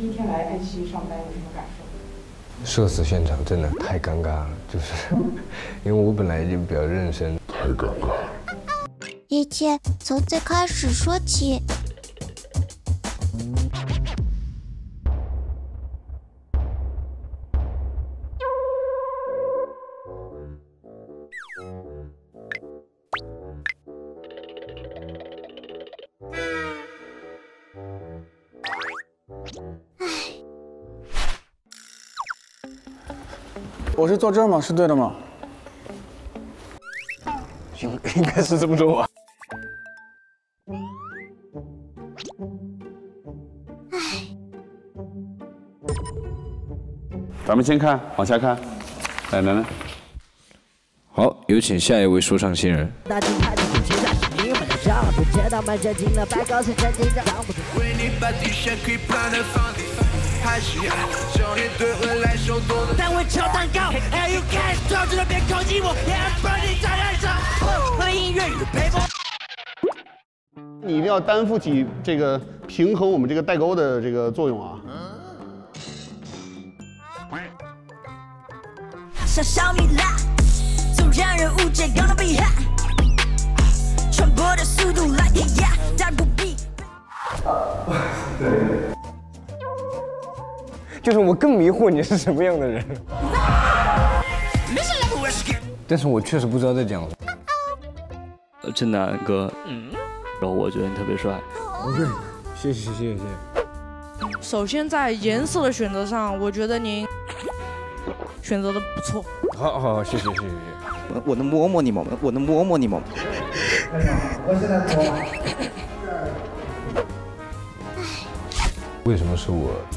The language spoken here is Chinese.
第一天来爱奇艺上班有什么感受？ 社死现场真的太尴尬了，就是因为我本来就比较认真，太尴尬了。 一切从最开始说起。 我是坐这儿吗？是对的吗？ 应该是这么做吧。 咱们先看，往下看，来。 好，有请下一位说唱新人。 为你把底线可以plan的放低。还是要少年对未来手多的单位敲蛋糕 ，Are you guys 抓住了别靠近我 ，Everybody 在岸上，和音乐与陪伴。 你一定要担负起这个平衡我们这个代沟的这个作用啊。 像小米辣，总让人误解高能厉害，传播的速度 like a yak， 但不必。 就是我更迷惑你是什么样的人，但是我确实不知道在讲什么。 正南哥，然后我觉得你特别帅。 OK， 谢谢。 首先在颜色的选择上，我觉得您选择的不错。 好，谢谢。 我能摸摸你吗？我能摸摸你吗？ 我现在摸。 为什么是我？